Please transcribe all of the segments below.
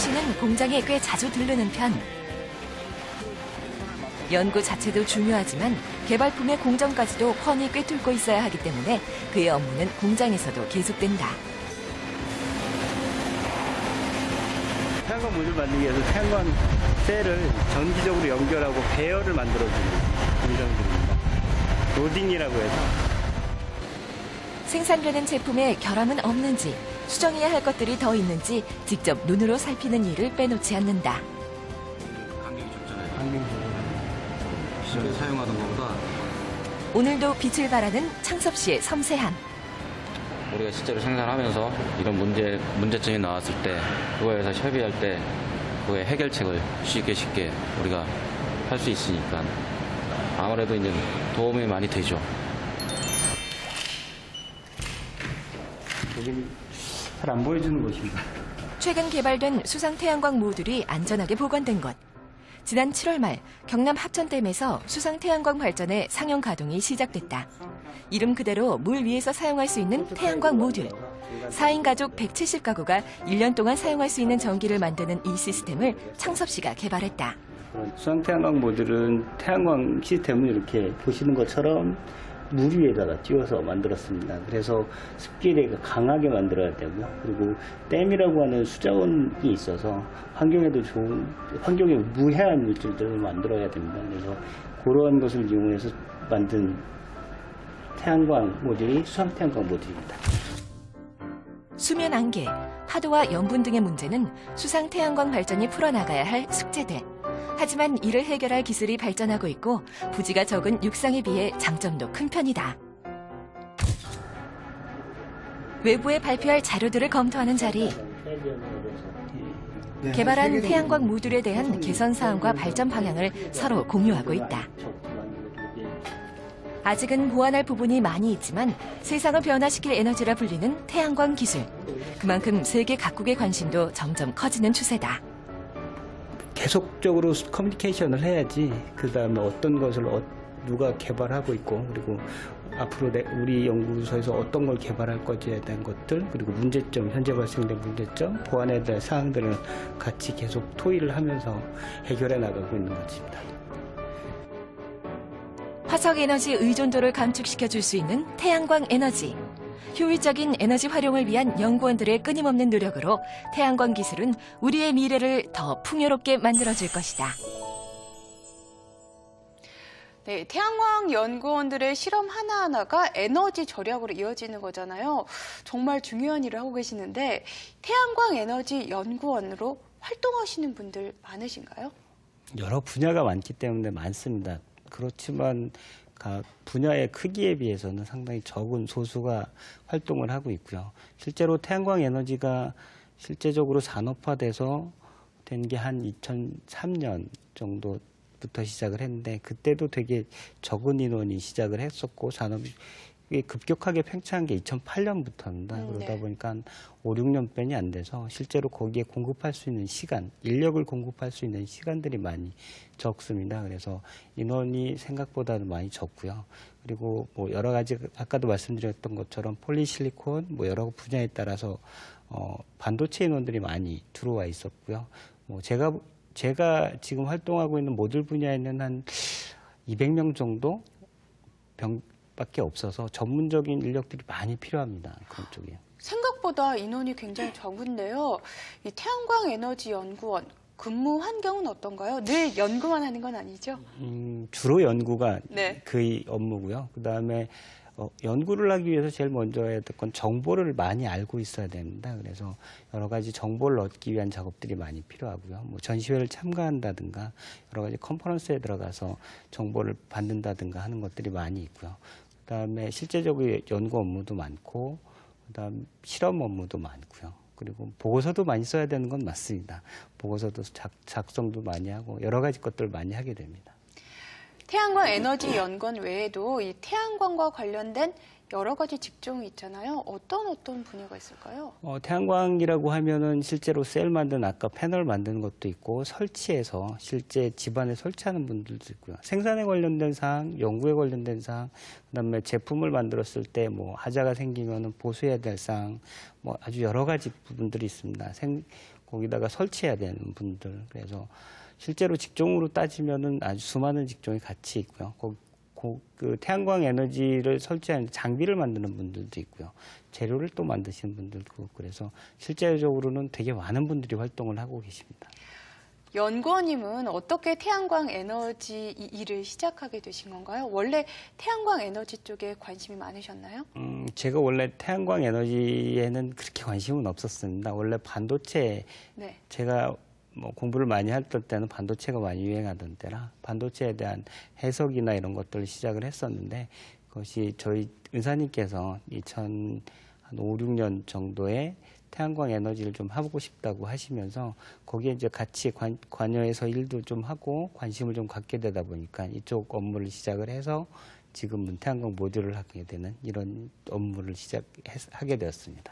씨는 공장에 꽤 자주 들르는 편. 연구 자체도 중요하지만 개발품의 공정까지도 훤히 꿰뚫고 있어야 하기 때문에 그의 업무는 공장에서도 계속된다. 태양광 모듈 만들기 위해서 태양광 셀을 전기적으로 연결하고 배열을 만들어주는 공정들입니다. 로딩이라고 해서. 생산되는 제품에 결함은 없는지, 수정해야 할 것들이 더 있는지 직접 눈으로 살피는 일을 빼놓지 않는다. 간격이 좁잖아요. 환경 기존에 사용하던 것보다. 오늘도 빛을 발하는 창섭 씨의 섬세함. 우리가 실제로 생산하면서 이런 문제점이 나왔을 때 그거에 대해서 협의할 때 그거의 해결책을 쉽게 우리가 할 수 있으니까 아무래도 이제 도움이 많이 되죠. 여기는 잘 안 보여주는 곳입니다. 최근 개발된 수상 태양광 모듈이 안전하게 보관된 곳. 지난 7월 말 경남 합천댐에서 수상 태양광 발전의 상용 가동이 시작됐다. 이름 그대로 물 위에서 사용할 수 있는 태양광 모듈. 4인 가족 170가구가 1년 동안 사용할 수 있는 전기를 만드는 이 시스템을 창섭 씨가 개발했다. 수상 태양광 모듈은 태양광 시스템을 이렇게 보시는 것처럼 물 위에다가 띄워서 만들었습니다. 그래서 습기를 강하게 만들어야 되고요. 그리고 댐이라고 하는 수자원이 있어서 환경에도 좋은, 환경에 무해한 물질들을 만들어야 됩니다. 그래서 그러한 것을 이용해서 만든 태양광 모듈이 수상 태양광 모듈입니다. 수면 안개, 파도와 염분 등의 문제는 수상 태양광 발전이 풀어나가야 할 숙제들. 하지만 이를 해결할 기술이 발전하고 있고 부지가 적은 육상에 비해 장점도 큰 편이다. 외부에 발표할 자료들을 검토하는 자리. 개발한 태양광 모듈에 대한 개선 사항과 발전 방향을 서로 공유하고 있다. 아직은 보완할 부분이 많이 있지만 세상을 변화시킬 에너지라 불리는 태양광 기술. 그만큼 세계 각국의 관심도 점점 커지는 추세다. 계속적으로 커뮤니케이션을 해야지 그 다음에 어떤 것을 누가 개발하고 있고 그리고 앞으로 우리 연구소에서 어떤 걸 개발할 것에 대한 것들 그리고 문제점, 현재 발생된 문제점, 보완해야 될 사항들을 같이 계속 토의를 하면서 해결해 나가고 있는 것입니다. 화석 에너지 의존도를 감축시켜 줄 수 있는 태양광 에너지. 효율적인 에너지 활용을 위한 연구원들의 끊임없는 노력으로 태양광 기술은 우리의 미래를 더 풍요롭게 만들어줄 것이다. 네, 태양광 연구원들의 실험 하나하나가 에너지 절약으로 이어지는 거잖아요. 정말 중요한 일을 하고 계시는데 태양광 에너지 연구원으로 활동하시는 분들 많으신가요? 여러 분야가 많기 때문에 많습니다. 그렇지만 각 분야의 크기에 비해서는 상당히 적은 소수가 활동을 하고 있고요. 실제로 태양광 에너지가 실제적으로 산업화돼서 된 게 한 2003년 정도부터 시작을 했는데 그때도 되게 적은 인원이 시작을 했었고 산업이 급격하게 팽창한 게 2008년부터입니다. 그러다 보니까 한 5, 6년뿐이 안 돼서 실제로 거기에 공급할 수 있는 시간, 인력을 공급할 수 있는 시간들이 많이 적습니다. 그래서 인원이 생각보다는 많이 적고요. 그리고 뭐 여러 가지 아까도 말씀드렸던 것처럼 폴리실리콘 뭐 여러 분야에 따라서 반도체 인원들이 많이 들어와 있었고요. 뭐 제가 지금 활동하고 있는 모듈 분야에는 한 200명 정도 밖에 없어서 전문적인 인력들이 많이 필요합니다. 그런 쪽이요. 생각보다 인원이 굉장히 적은데요. 이 태양광 에너지 연구원 근무 환경은 어떤가요? 늘 연구만 하는 건 아니죠? 주로 연구가 네. 그 업무고요. 그다음에 연구를 하기 위해서 제일 먼저 해야 될 건 정보를 많이 알고 있어야 됩니다. 그래서 여러 가지 정보를 얻기 위한 작업들이 많이 필요하고요. 뭐 전시회를 참가한다든가 여러 가지 컨퍼런스에 들어가서 정보를 받는다든가 하는 것들이 많이 있고요. 그다음에 실제적으로 연구 업무도 많고 그다음 실험 업무도 많고요. 그리고 보고서도 많이 써야 되는 건 맞습니다. 보고서도 작성도 많이 하고 여러 가지 것들을 많이 하게 됩니다. 태양광 에너지 연구원 외에도 이 태양광과 관련된 여러 가지 직종이 있잖아요. 어떤 분야가 있을까요? 태양광이라고 하면은 실제로 셀 만드는 아까 패널 만드는 것도 있고 설치해서 실제 집안에 설치하는 분들도 있고요. 생산에 관련된 사항, 연구에 관련된 사항, 그다음에 제품을 만들었을 때 뭐 하자가 생기면은 보수해야 될 사항, 뭐 아주 여러 가지 부분들이 있습니다. 거기다가 설치해야 되는 분들. 그래서 실제로 직종으로 따지면은 아주 수많은 직종이 같이 있고요. 그 태양광 에너지를 설치하는 장비를 만드는 분들도 있고요. 재료를 또 만드시는 분들도 있고, 그래서 실제적으로는 되게 많은 분들이 활동을 하고 계십니다. 연구원님은 어떻게 태양광 에너지 이 일을 시작하게 되신 건가요? 원래 태양광 에너지 쪽에 관심이 많으셨나요? 제가 원래 태양광 에너지에는 그렇게 관심은 없었습니다. 원래 반도체, 네. 제가 뭐 공부를 많이 했던 때는 반도체가 많이 유행하던 때라 반도체에 대한 해석이나 이런 것들을 시작을 했었는데, 그것이 저희 은사님께서 2005, 6년 정도에 태양광 에너지를 좀 하고 싶다고 하시면서 거기에 이제 같이 관여해서 일도 좀 하고 관심을 좀 갖게 되다 보니까 이쪽 업무를 시작을 해서 지금은 태양광 모듈을 하게 되는 이런 업무를 시작하게 되었습니다.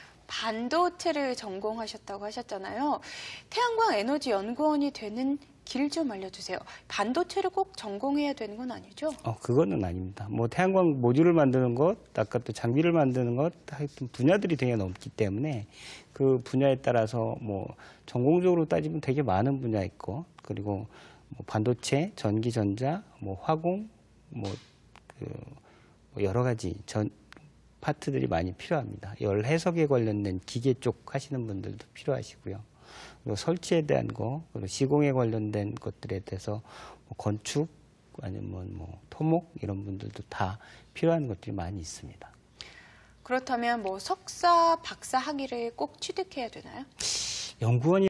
반도체를 전공하셨다고 하셨잖아요. 태양광 에너지 연구원이 되는 길 좀 알려주세요. 반도체를 꼭 전공해야 되는 건 아니죠? 그거는 아닙니다. 뭐 태양광 모듈을 만드는 것, 아까 또 장비를 만드는 것, 하여튼 분야들이 되게 넓기 때문에 그 분야에 따라서 뭐 전공적으로 따지면 되게 많은 분야 있고, 그리고 뭐 반도체, 전기전자, 뭐 화공, 뭐 여러 가지 파트들이 많이 필요합니다. 열 해석에 관련된 기계 쪽 하시는 분들도 필요하시고요. 그리고 설치에 대한 거, 그리고 시공에 관련된 것들에 대해서 뭐 건축 아니면 뭐 토목 이런 분들도 다 필요한 것들이 많이 있습니다. 그렇다면 뭐 석사, 박사 학위를 꼭 취득해야 되나요? 연구원이